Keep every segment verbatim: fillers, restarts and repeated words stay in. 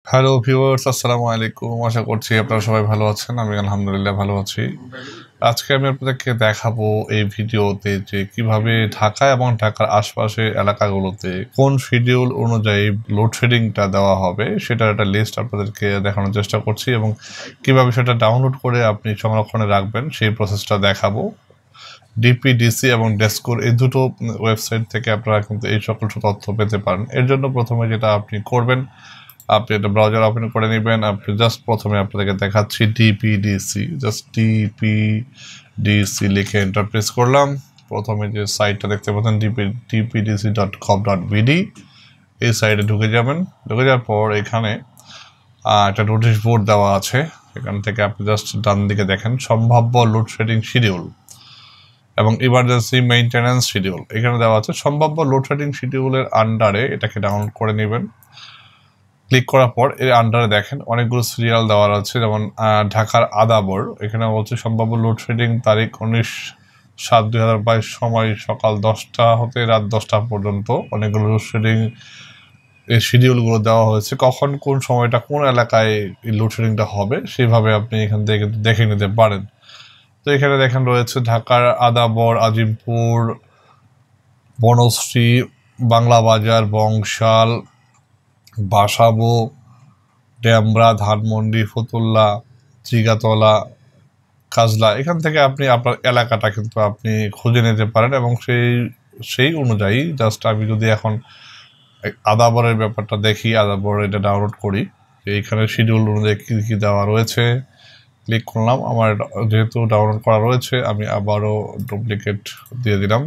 Hello viewers, আসসালামু আলাইকুম। আশা করছি আপনারা সবাই ভালো আছেন। আমি আলহামদুলিল্লাহ ভালো আছি। আজকে আমি আপনাদেরকে দেখাবো এই ভিডিওতে যে কিভাবে ঢাকা এবং ঢাকার আশপাশের এলাকাগুলোতে কোন শিডিউল অনুযায়ী লোডশেডিংটা দেওয়া হবে সেটার একটা লিস্ট আপনাদেরকে দেখানোর চেষ্টা করছি এবং কিভাবে সেটা ডাউনলোড করে আপনি সংরক্ষণে রাখবেন সেই প্রসেসটা দেখাবো। ডিপিডিসি এবং ডেস্কোর এই দুটো ওয়েবসাইট থেকে আপনারা কিন্তু এই সকল তথ্য পেতে পারেন। এর জন্য প্রথমে যেটা আপনি করবেন, আপনি একটা ব্রাউজার ওপেন করে নেবেন। আপনি জাস্ট প্রথমে আপনাদেরকে দেখাচ্ছি ডিপিডিসি, জাস্ট ডিপিডিসি লিখে এন্টার প্রেস করলাম। প্রথমে যে সাইটটা দেখতে পাচ্ছেন DP DPDC dot com dot BD, এই সাইটে ঢুকে যাবেন। ঢুকে যাওয়ার পর এখানে একটা নোটিশ বোর্ড দেওয়া আছে, এখান থেকে আপনি জাস্ট ডান দিকে দেখেন সম্ভাব্য লোডশেডিং শিডিউল এবং ইমার্জেন্সি মেইনটেন্যান্স শিডিউল এখানে দেওয়া আছে। সম্ভাব্য লোডশেডিং শিডিউলের আন্ডারে এটাকে ডাউনলোড করে নেবেন। ক্লিক করার পর এর আন্ডারে দেখেন অনেকগুলো সিরিয়াল দেওয়া আছে, যেমন ঢাকার আদাবর এখানে বলছে সম্ভাব্য লোডশেডিং তারিখ উনিশ সাত দুই হাজার বাইশ, সময় সকাল দশটা হতে রাত দশটা পর্যন্ত। অনেকগুলো লোডশেডিং এই শিডিউলগুলো দেওয়া হয়েছে, কখন কোন সময়টা কোন এলাকায় এই লোডশেডিংটা হবে সেইভাবে আপনি এখান থেকে কিন্তু দেখে নিতে পারেন। তো এখানে দেখেন রয়েছে ঢাকার আদাবর, আজিমপুর, বনশ্রী, বাংলা বাজার, বংশাল, বাসাবো, ড্যামরা, ধানমন্ডি, ফতুল্লা, জিগাতলা, কাজলা। এখান থেকে আপনি আপনার এলাকাটা কিন্তু আপনি খুঁজে নিতে পারেন এবং সেই সেই অনুযায়ী জাস্ট আমি যদি এখন আদাবরের ব্যাপারটা দেখি, আদাবর এটা ডাউনলোড করি, এইখানে শিডিউল অনুযায়ী কী কী দেওয়া রয়েছে ক্লিক করলাম। আমার যেহেতু ডাউনলোড করা রয়েছে আমি আবারও ডুপ্লিকেট দিয়ে দিলাম।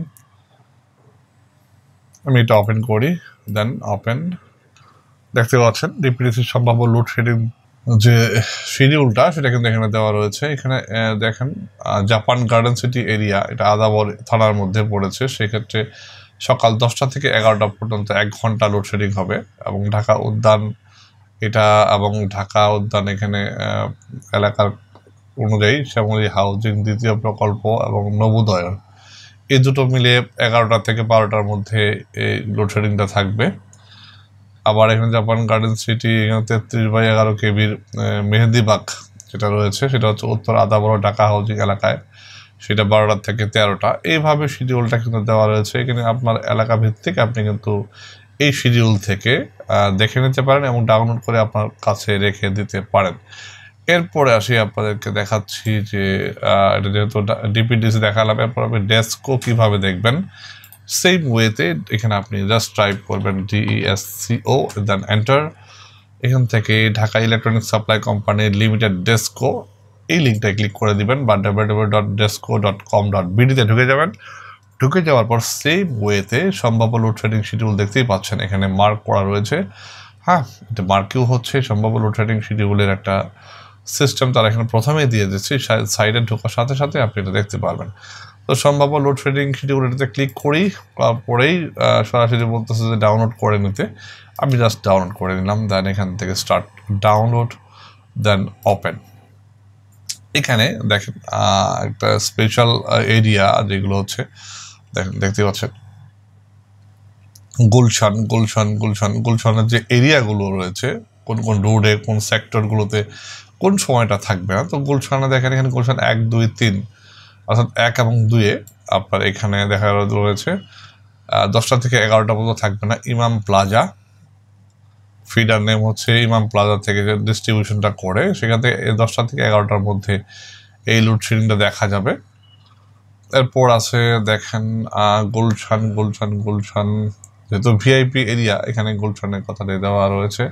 আমি এটা ওপেন করি, দেন ওপেন। দেখতে পাচ্ছেন ডিপিডিসির সম্ভাব্য লোডশেডিং যে শিডিউলটা সেটা কিন্তু এখানে দেওয়া রয়েছে। এখানে দেখেন জাপান গার্ডেন সিটি এরিয়া, এটা আদাবর থানার মধ্যে পড়েছে, সেক্ষেত্রে সকাল দশটা থেকে এগারোটা পর্যন্ত এক ঘন্টা লোডশেডিং হবে। এবং ঢাকা উদ্যান এটা এবং ঢাকা উদ্যান এখানে এলাকার অনুযায়ী শ্যামলী হাউজিং দ্বিতীয় প্রকল্প এবং নবোদয় এই দুটো মিলিয়ে এগারোটা থেকে বারোটার মধ্যে এই লোডশেডিংটা থাকবে। আবার এখানে জাপান গার্ডেন সিটি এখানে তেত্রিশ বাই এগারো কেবির মেহেদিবাগ যেটা রয়েছে সেটা হচ্ছে উত্তর আদাবর ঢাকা হাউজিং এলাকায়, সেটা বারোটা থেকে তেরোটা। এইভাবে শিডিউলটা কিন্তু দেওয়া রয়েছে। এখানে আপনার এলাকা ভিত্তিক আপনি কিন্তু এই শিডিউল থেকে দেখে নিতে পারেন এবং ডাউনলোড করে আপনার কাছে রেখে দিতে পারেন। এরপরে আসি আপনাদেরকে দেখাচ্ছি যে এটা যেহেতু ডিপিডিসি দেখালাম, এরপর আপনি ডেস্কো কীভাবে দেখবেন। সেম ওয়েতে এখানে আপনি জাস্ট টাইপ করবেন ডিইএসসিও, দেন এন্টার। এখান থেকে Dhaka electronic supply company limited DESCO এই লিঙ্কটায় ক্লিক করে দিবেন বা W W W dot DESCO dot com ডট বিডিতে ঢুকে যাবেন। ঢুকে যাওয়ার পর সেম ওয়েতে সম্ভাব্য লোডশেডিং শিডিউল দেখতেই পাচ্ছেন এখানে মার্ক করা রয়েছে। হ্যাঁ, এটা মার্কেও হচ্ছে সম্ভাব্য লোডশেডিং শিডিউলের একটা সিস্টেম তারা এখানে প্রথমেই দিয়ে দিচ্ছে। সাইডে ঢোকার সাথে সাথে আপনি এটা দেখতে পারবেন। তো সম্ভাব্য লোডশেডিং শিডিউল এটাতে ক্লিক করি, পরেই সরাসরি বলতেছে যে ডাউনলোড করে নিতে। আমি জাস্ট ডাউনলোড করে নিলাম, দেন এখান থেকে স্টার্ট ডাউনলোড, দেন ওপেন। এখানে দেখেন একটা স্পেশাল এরিয়া যেগুলো হচ্ছে দেখেন দেখতে পাচ্ছেন গুলশান গুলশান গুলশান গুলশানের যে এরিয়াগুলো রয়েছে, কোন কোন রোডে কোন সেক্টরগুলোতে কোন সময়টা থাকবে না। তো গুলশানে দেখেন এখানে গুলশান এক দুই তিন অর্থাৎ এক এবং দুইয়ে আপনার এখানে দেখা রয়েছে দশটা থেকে এগারোটা পর্যন্ত থাকবে না। ইমাম প্লাজা ফিডার নেম হচ্ছে ইমাম প্লাজা থেকে যে ডিস্ট্রিবিউশনটা করে সেখান থেকে দশটা থেকে এগারোটার মধ্যে এই লোডশেডিংটা দেখা যাবে। এরপর আছে দেখেন গুলশান গুলশান গুলশান যেহেতু ভিআইপি এরিয়া এখানে গুলশানের কথাটা দেওয়া রয়েছে,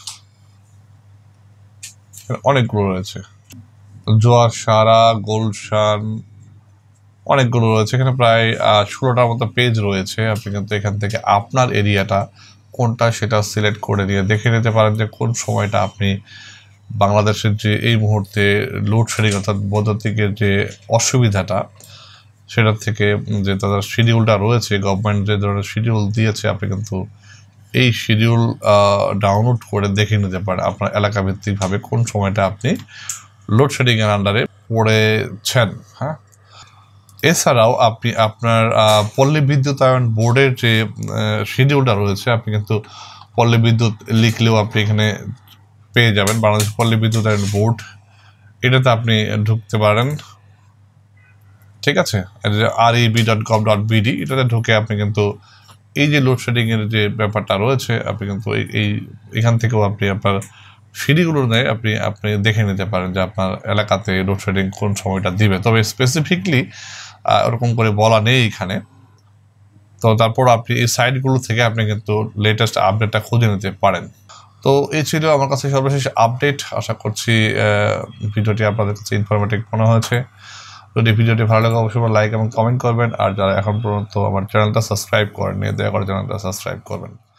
অনেকগুলো রয়েছে জোয়ার সারা গুলশান অনেকগুলো রয়েছে। এখানে প্রায় ষোলোটার মতো পেজ রয়েছে। আপনি কিন্তু এখান থেকে আপনার এরিয়াটা কোনটা সেটা সিলেক্ট করে নিয়ে দেখে নিতে পারেন যে কোন সময়টা আপনি বাংলাদেশের যে এই মুহূর্তে লোডশেডিং অর্থাৎ বৈদ্যুতিকের যে অসুবিধাটা সেটার থেকে যে তাদের শিডিউলটা রয়েছে, গভর্নমেন্ট যে ধরনের শিডিউল দিয়েছে আপনি কিন্তু এই শিডিউল ডাউনলোড করে দেখে নিতে পারেন আপনার এলাকা ভিত্তিকভাবে কোন সময়টা আপনি লোডশেডিংয়ের আন্ডারে পড়েছেন। হ্যাঁ, এছাড়াও আপনি আপনার পল্লী বিদ্যুতায়ন বোর্ডের যে শিডিউলটা রয়েছে আপনি কিন্তু পল্লী বিদ্যুৎ লিখলেও আপনি এখানে পেয়ে যাবেন, বাংলাদেশ পল্লী বিদ্যুতায়ন বোর্ড, এটাতে আপনি ঢুকতে পারেন। ঠিক আছে, আর E B dot gov dot BD, এটাতে ঢুকে আপনি কিন্তু এই যে লোডশেডিংয়ের যে ব্যাপারটা রয়েছে আপনি কিন্তু এই এখান থেকেও আপনি আপনার সিঁড়িগুলো নেয় আপনি আপনি দেখে নিতে পারেন যে আপনার এলাকাতে লোডশেডিং কোন সময়টা দিবে। তবে স্পেসিফিকলি ওরকম করে বলা নেই এখানে। তো তারপর আপনি এই সাইটগুলো থেকে আপনি কিন্তু লেটেস্ট আপডেটটা খুঁজে নিতে পারেন। তো এই ছিল আমার কাছে সর্বশেষ আপডেট। আশা করছি ভিডিওটি আপনাদের কাছে ইনফরমেটিভ মনে হয়েছে। যদি ভিডিওটি ভালো লাগে অবশ্যই লাইক এবং কমেন্ট করবেন, আর যারা এখন পর্যন্ত আমার চ্যানেলটা সাবস্ক্রাইব করেননি দয়া করে চ্যানেলটা সাবস্ক্রাইব করবেন।